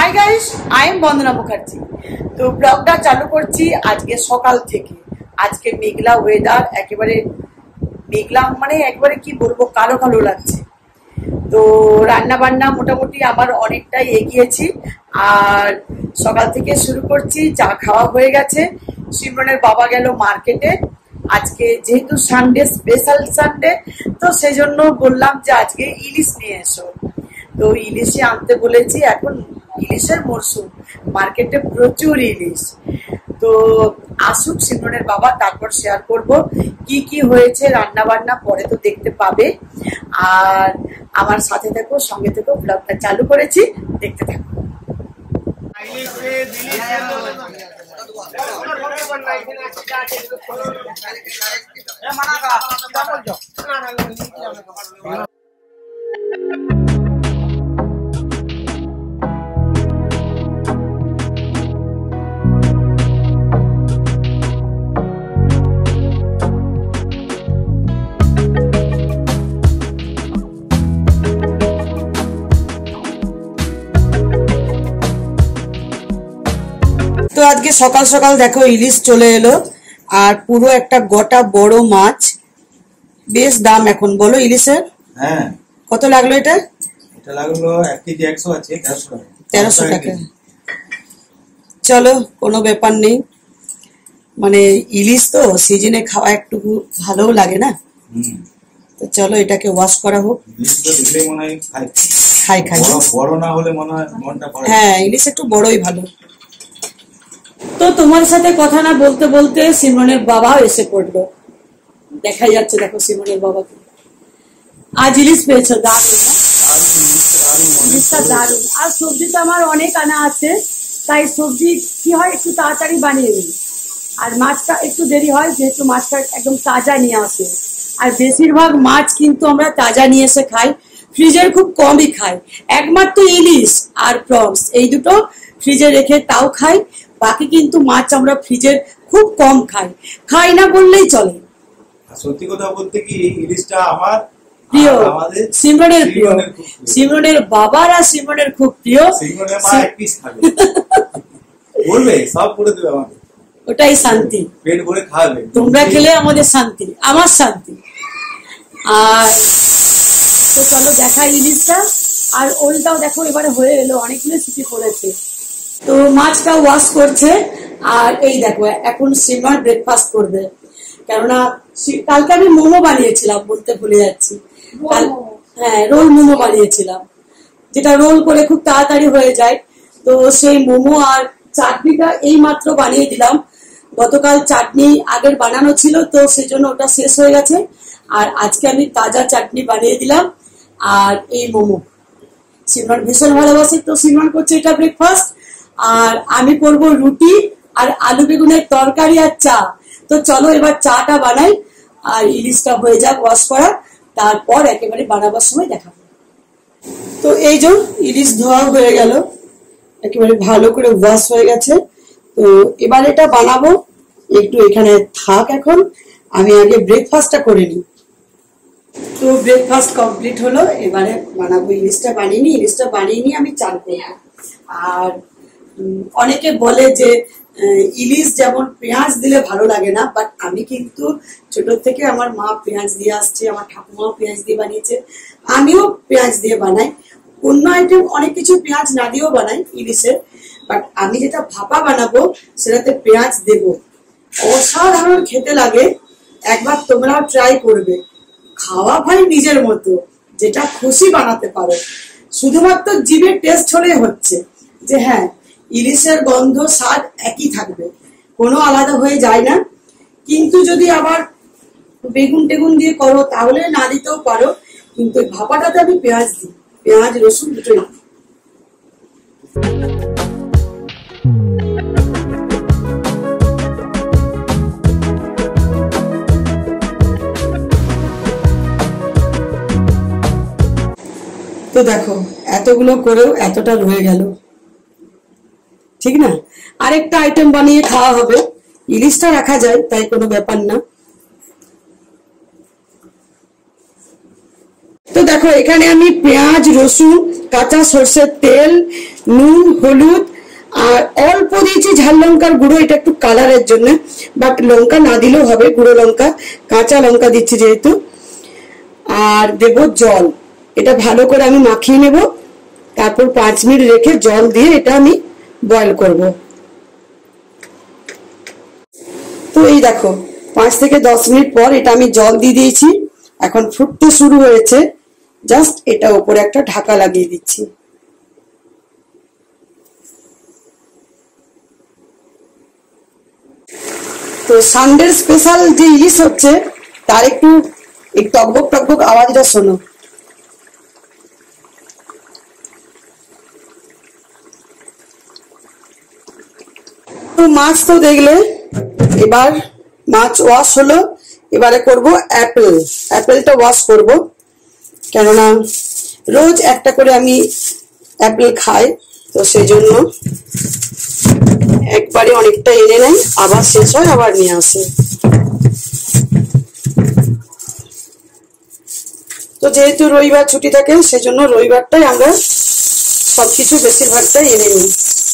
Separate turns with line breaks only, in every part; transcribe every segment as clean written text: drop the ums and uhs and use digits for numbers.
High guys, I am Bandana Mukherjee. তো ব্লগটা চালু করছি আজকে সকাল থেকে। আজকে মেঘলা ওয়েদার, একেবারে মেঘলা মানে একবারে কি বলবো, কালো কালো লাগছে। তো রান্না বান্না মোটামুটি আমার অনেকটাই এগিয়েছি, আর সকাল থেকে শুরু করছি। চা খাওয়া হয়ে গেছে। সিমরনের বাবা গেল মার্কেটে। আজকে যেহেতু সানডে, স্পেশাল সানডে, তো সেই জন্য বললাম যে আজকে ইলিশ নিয়ে এসো। তো ইলিশে আনতে বলেছি। এখন ইলিশের মরশুম, মার্কেটে প্রচুর ইলিশ। তো আসুক সিমরনের বাবা, তারপর শেয়ার করব কি কি হয়েছে রান্না বান্না, পরে তো দেখতে পাবে। আর আমার সাথে থাকো, সঙ্গে থেকো, ব্লগটা চালু করেছি, দেখতে থাকো। তো আজকে সকাল সকাল দেখো ইলিশ চলে এলো, আর পুরো একটা গোটা বড় মাছ। বেশ দাম এখন, বলো ইলিশের?
হ্যাঁ,
কত লাগলো এটা?
এটা লাগলো 1 কেজি 100 আছে, 1300 টাকা।
1300 টাকা। চলো, কোনো ব্যাপার নেই। মানে ইলিশ তো সিজনে খাওয়া একটু ভালোও লাগে না। তো চলো এটাকে ওয়াশ করা হোক।
ইলিশ তো দেখলেই মনে হয়
খাই
বড় না হলে মনে হয় মনটা ভরে।
হ্যাঁ, ইলিশ একটু বড়ই ভালো। তো তোমার সাথে কথা না বলতে বলতে সিমরনের বাবাও এসে পড়লো। দেখাই যাচ্ছে, দেখো সিমরনের বাবাকে। আজ ইলিশ পেয়েছো, দারুণ না? ইলিশটা দারুণ। আর সবজি তো আমার অনেক আনা আছে, তাই সবজি কি হয় একটু তাড়াতাড়ি বানিয়ে নিই। আর মাছটা একটু দেরি হয়, যেহেতু মাছটা একদম তাজা নিয়ে আসে। আর বেশিরভাগ মাছ কিন্তু আমরা তাজা নিয়ে এসে খাই, ফ্রিজের খুব কমই খাই। একমাত্র ইলিশ আর প্রনস, এই দুটো ফ্রিজে রেখে তাও খাই। বাকি কিন্তু মাছ আমরা ফ্রিজের খুব কম খাই না বললেই চলে।
সত্যি কথা বলতে কি, ইলিশটা আমার
প্রিয়, সিমরনের প্রিয়, সিমরনের বাবার আর সিমরনের খুব প্রিয়।
সিমরনের মা এক পিস খাবে, বলবে সব করে দেবে আমাকে।
ওটাই শান্তি,
পেট ভরে খাবে।
তোমরা খেলে আমাদের শান্তি, আমার শান্তি। আর তো চলো দেখাই ইলিশটা। আর ওলটাও দেখো এবারে হয়ে এলো, অনেকগুলো ছুটি পড়েছে। তো মাছটা ওয়াশ করছে। আর এই দেখো এখন সিমর ব্রেকফাস্ট করবে, কেননা কালকে আমি মোমো বানিয়েছিলাম, বলতে ভুলে যাচ্ছি। হ্যাঁ, রোল মোমো বানিয়েছিলাম, যেটা রোল করে খুব তাড়াতাড়ি হয়ে যায়। তো সেই মোমো আর চাটনিটা এই মাত্র বানিয়ে দিলাম। গতকাল চাটনি আগের বানানো ছিল, তো সেজন্য ওটা শেষ হয়ে গেছে। আর আজকে আমি তাজা চাটনি বানিয়ে দিলাম, আর এই মোমো। সিমরন ভীষণ ভালোবাসে, তো সিমরন করছে এটা ব্রেকফাস্ট। আর আমি করব রুটি আর আলু বেগুনের তরকারি আর চা। তো চলো এবার চাটা বানাই, আর ইলিশটা হয়ে যাক ওয়াশ করা, তারপর একেবারে বানাবার সময় দেখাবো। তো এই যে ইলিশ ধোয়া হয়ে গেল, একেবারে ভালো করে ওয়াশ হয়ে গেছে। তো এবার এটা বানাবো। একটু এখানে থাক, এখন আমি আগে ব্রেকফাস্টটা করে নিই। তো ব্রেকফাস্ট কমপ্লিট হলো, এবারে বানাবো ইলিশটা বানিয়ে নিয়ে আমি চাল করবো। আর অনেকে বলে যে ইলিশ যেমন পেঁয়াজ দিলে ভালো লাগে না, বাট আমি কিন্তু ছোট থেকে আমার মা পেঁয়াজ দিয়ে আসছে, আমার ঠাকুমাও পেঁয়াজ দিয়ে বানিয়েছে, আমিও পেঁয়াজ দিয়ে বানাই। অন্য আইটেম অনেক কিছু পেঁয়াজ না দিয়েও বানাই ইলিশে, বাট আমি যেটা ভাপা বানাবো সেটাতে পেঁয়াজ দেব। অসাধারণ খেতে লাগে, একবার তোমরাও ট্রাই করবে। খাওয়া ভাই নিজের মতো, যেটা খুশি বানাতে পারো, শুধুমাত্র জিভের টেস্ট হলেই হচ্ছে যে হ্যাঁ ইলিশের গন্ধ স্বাদ একই থাকবে, কোনো আলাদা হয়ে যায় না। কিন্তু যদি আবার বেগুন টেগুন দিয়ে করো তাহলে না দিতেও পারো, কিন্তু ভাপাটাতে আমি পেঁয়াজ দিই, পেঁয়াজ রসুন দুটোই দিই। তো দেখো এতগুলো করেও এতটা রয়ে গেল, ঠিক না? আরেকটা আইটেম বানিয়ে খাওয়া হবে, ইলিশটা রাখা যায়, তাই কোনো ব্যাপার না। তো দেখো এখানে আমি পেঁয়াজ, রসুন, কাঁচা সরষের তেল, নুন, হলুদ আর অল্প দিয়েছি ঝাল লঙ্কার গুঁড়ো, এটা একটু কালারের জন্য, বাট লঙ্কা না দিলেও হবে, গুঁড়ো লঙ্কা, কাঁচা লঙ্কা দিচ্ছি যেহেতু। আর দেব জল, এটা ভালো করে আমি মাখিয়ে নেব, তারপর 5 মিনিট রেখে জল দিয়ে এটা আমি বয়েল করব। তো এই দেখো 5 থেকে 10 মিনিট পর এটা আমি জল দিয়ে দিয়েছি, এখন ফুটতে শুরু হয়েছে। জাস্ট এটা উপরে একটা ঢাকা লাগিয়ে দিচ্ছি। তো সানডের স্পেশাল যে ইলিশ হচ্ছে তার একটু এই টকবক টকবক আওয়াজটা শোনো। তো মাছ তো দেখলে, এবার মাছ ওয়াশ হলো, এবারে করব অ্যাপেলটা ওয়াশ করব, কেননা রোজ একটা করে আমি অ্যাপেল খাই, তো সেই জন্য একবারে অনেকটা এনে নেয়, আবার শেষ হয় আবার নিয়ে আসে। তো যেহেতু রবিবার ছুটি থাকে সেজন্য রবিবারটাই আমরা সবকিছু বেশিরভাগটাই এনে নিই।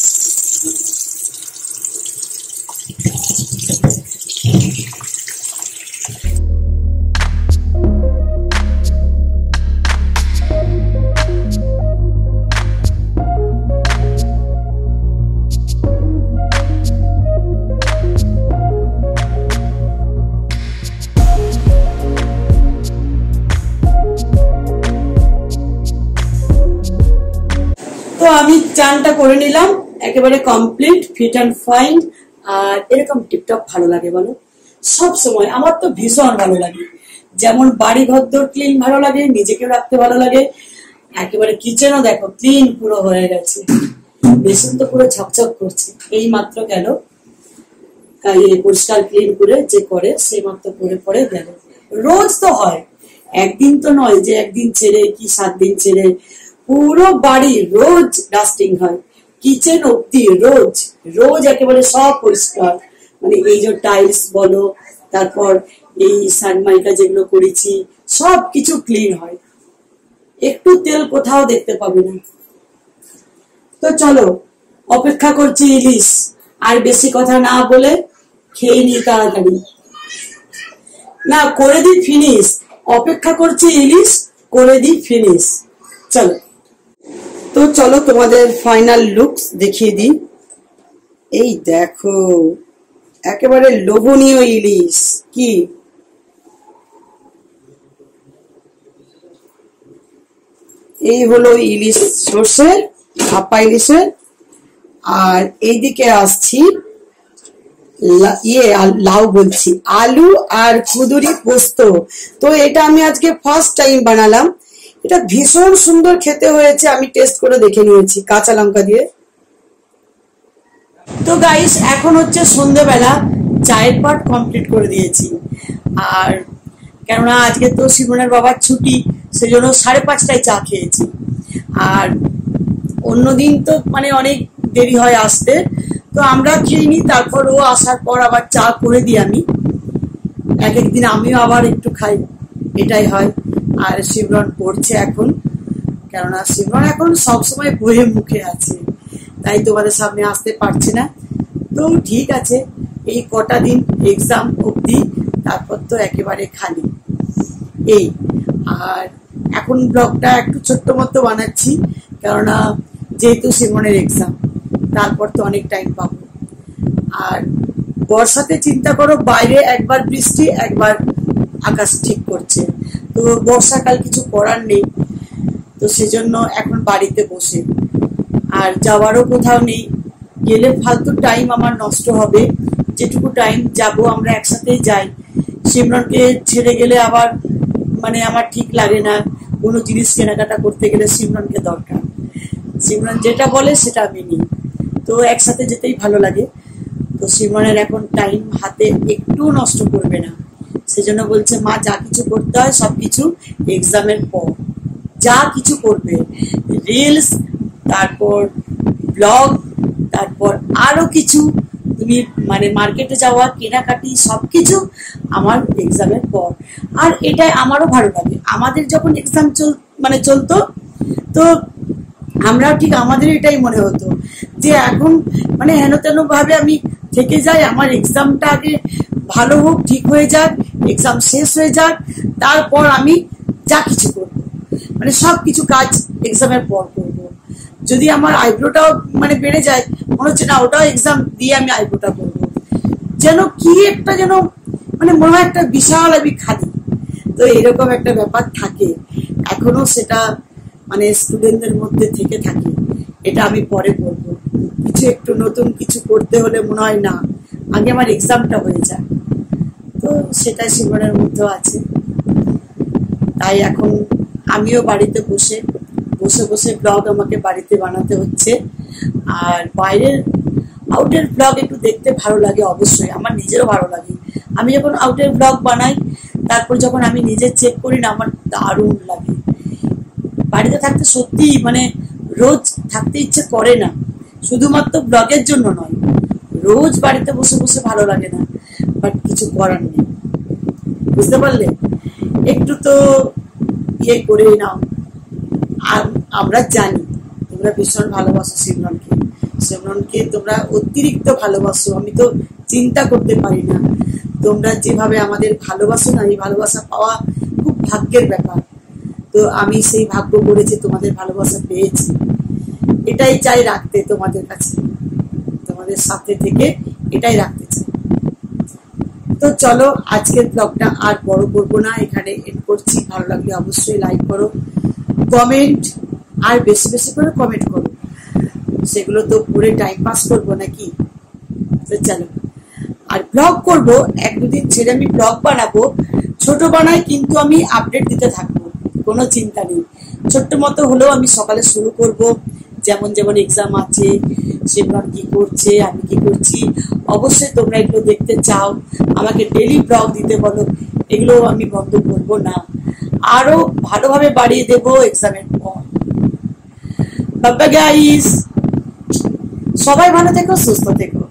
তো আমি চানটা করে নিলাম, একেবারে কমপ্লিট, ফিট অ্যান্ড ফাইন। আর এরকম টিপটপ ভালো লাগে বলো? সব সময় আমার তো ভীষণ ভালো লাগে, যেমন বাড়ি ঘর দোর ক্লিন ভালো লাগে, নিজেকেও রাখতে ভালো লাগে, একেবারে কিচেনও দেখো ক্লিন পুরো হয়ে গেছে, বেসন তো পুরো ঝকঝক করছে। এই মাত্র গেল পরিষ্কার ক্লিন করে, যে করে সে মাত্র করে পরে গেল। রোজ তো হয়, একদিন তো নয় যে একদিন ছেড়ে কি 7 দিন ছেড়ে, পুরো বাড়ি রোজ ডাস্টিং হয়, কিচেন অব্দি রোজ রোজ একেবারে সব পরিষ্কার। মানে এই যে টাইলস বলো, তারপর এই সানমাইকা যেগুলো করেছি সব কিছু ক্লিন হয়, একটু তেল কোথাও দেখতে পাবে না। তো চলো অপেক্ষা করছি ইলিশ, আর বেশি কথা না বলে খেয়ে নি তাড়াতাড়ি, না করে দি ফিনিশ, অপেক্ষা করছি ইলিশ, করে দি ফিনিশ। চলো, তো চলো তোমাদের ফাইনাল লুকস দেখিয়ে দিই। এই দেখো একেবারে লোভনীয় ইলিশ, কি এই হলো ইলিশ সর্ষে ভাপা ইলিশের। আর এইদিকে আসছি লাউ বলছি, আলু আর কুঁদুরি পোস্ত। তো এটা আমি আজকে ফার্স্ট টাইম বানালাম, এটা ভীষণ সুন্দর খেতে হয়েছে, আমি টেস্ট করে দেখে নিয়েছি কাঁচা লঙ্কা দিয়ে। তো গাইস এখন হচ্ছে সন্ধ্যেবেলা, চায়ের পাট কমপ্লিট করে দিয়েছি। আর কেননা আজকে তো শিবনের বাবার ছুটি, সেজন্য 5:30টায় চা খেয়েছি। আর অন্যদিন তো মানে অনেক দেরি হয় আসতে, তো আমরা খেয়ে নিই, তারপর ও আসার পর আবার চা করে দিই আমি, এক একদিন আমিও আবার একটু খাই, এটাই হয়। আর শিবরন পড়ছে এখন, কেননা শিবরন এখন সবসময় বইয়ে মুখে আছে, তাই তোমাদের সামনে আসতে পারছে না। তো ঠিক আছে, এই কটা দিন এক্সাম অবধি, তারপর তো একেবারে খালি এই। আর এখন ব্লগটা একটু ছোট্ট মতো বানাচ্ছি, কেননা যেহেতু শিবনের এক্সাম, তারপর তো অনেক টাইম পাবো। আর বর্ষাতে চিন্তা করো, বাইরে একবার বৃষ্টি একবার আকাশ ঠিক করছে, তো বর্ষাকাল কিছু করার নেই, তো সেজন্য এখন বাড়িতে বসে, আর যাওয়ারও কোথাও নেই, গেলে ফালতু টাইম আমার নষ্ট হবে। যেটুকু টাইম যাব আমরা একসাথেই যাই, সিমরনকে ছেড়ে গেলে আবার মানে আমার ঠিক লাগে না, কোনো জিনিস কেনাকাটা করতে গেলে সিমরনকে দরকার, সিমরন যেটা বলে সেটা আমি নিই, তো একসাথে যেতেই ভালো লাগে। তো সিমরনের এখন টাইম হাতে একটু নষ্ট করবে না, সেজন্য বলছে মা যা কিছু করতে হয় সবকিছু এক্সামের পর, যা কিছু করবে, রিলস, তারপর ব্লগ, তারপর আরো কিছু তুমি মানে মার্কেটে যাওয়া, কেনাকাটি, সবকিছু আমার এক্সামের পর। আর এটাই আমারও ভালো লাগে, আমাদের যখন এক্সাম চলতো, তো আমরাও ঠিক আমাদের এটাই মনে হতো যে এখন মানে হেন তেন ভাবে আমি থেকে যাই, আমার এক্সামটা আগে ভালো হোক, ঠিক হয়ে যাক, এক্সাম শেষ হয়ে যাক, তারপর আমি যা কিছু করবো, মানে সব কিছু কাজ এক্সামের পর করবো। যদি আমার আইব্রোটাও মানে বেড়ে যায়, মনে হচ্ছে না ওটাও এক্সাম দিয়ে আমি আইব্রোটা করবো, যেন কি একটা যেন মানে মনে হয় একটা বিশাল আমি খালি। তো এরকম একটা ব্যাপার থাকে এখনো, সেটা মানে স্টুডেন্টদের মধ্যে থেকে থাকে। এটা আমি পরে করবো, কিছু একটু নতুন কিছু করতে হলে মনে হয় না আগে আমার এক্সামটা হয়ে যায়। তো সেটা সিমরনের মধ্যেও আছে। তাই এখন আমিও বাড়িতে বসে বসে বসে ব্লগ আমাকে বাড়িতে বানাতে হচ্ছে। আর বাইরের আউটের ব্লগ একটু দেখতে ভালো লাগে, অবশ্যই আমার নিজেরও ভালো লাগে। আমি যখন আউটের ব্লগ বানাই, তারপর যখন আমি নিজে চেক করি না, আমার দারুণ লাগে। বাড়িতে থাকতে সত্যি মানে রোজ থাকতে ইচ্ছে করে না, শুধুমাত্র ব্লগের জন্য নয়, রোজ বাড়িতে বসে বসে ভালো লাগে না, বাট কিছু করার নেই, বুঝতে পারলে? একটু তো ইয়ে করে নাও। আর আমরা জানি তোমরা ভীষণ ভালোবাসো সিমরনকে, সিমরনকে তোমরা অতিরিক্ত ভালোবাসো, আমি তো চিন্তা করতে পারি না। তোমরা যেভাবে আমাদের ভালোবাসো না, এই ভালোবাসা পাওয়া খুব ভাগ্যের ব্যাপার। তো আমি সেই ভাগ্য করেছি, তোমাদের ভালোবাসা পেয়েছি, এটাই চাই রাখতে তোমাদের কাছে, তোমাদের সাথে থেকে এটাই রাখতে চাই। তো চলো আজকের ব্লগটা আর বড় করবো না, এখানে এন্ড করছি। ভালো লাগলে অবশ্যই লাইক করো, কমেন্ট, আর বেশি বেশি করে কমেন্ট করো, সেগুলো তো পুরো টাইম পাস করবো নাকি। তো চলো, আর ব্লগ করবো, এক দুদিন ছেড়ে আমি ব্লগ বানাবো, ছোট বানাই কিন্তু আমি আপডেট দিতে থাকবো, কোনো চিন্তা নেই। ছোট্ট মতো হলেও আমি সকালে শুরু করব, যেমন যেমন এক্সাম আছে, সিমরন কি করছে, আমি কি করছি, অবশ্যই তোমরা এগুলো দেখতে চাও, আমাকে ডেলি ব্লগ দিতে বলো, এগুলো আমি বন্ধ করবো না, আরো ভালোভাবে বাড়িয়ে দেবো এক্সামের পর। বাবা গাইস, সবাই ভালো থেকো, সুস্থ থেকো।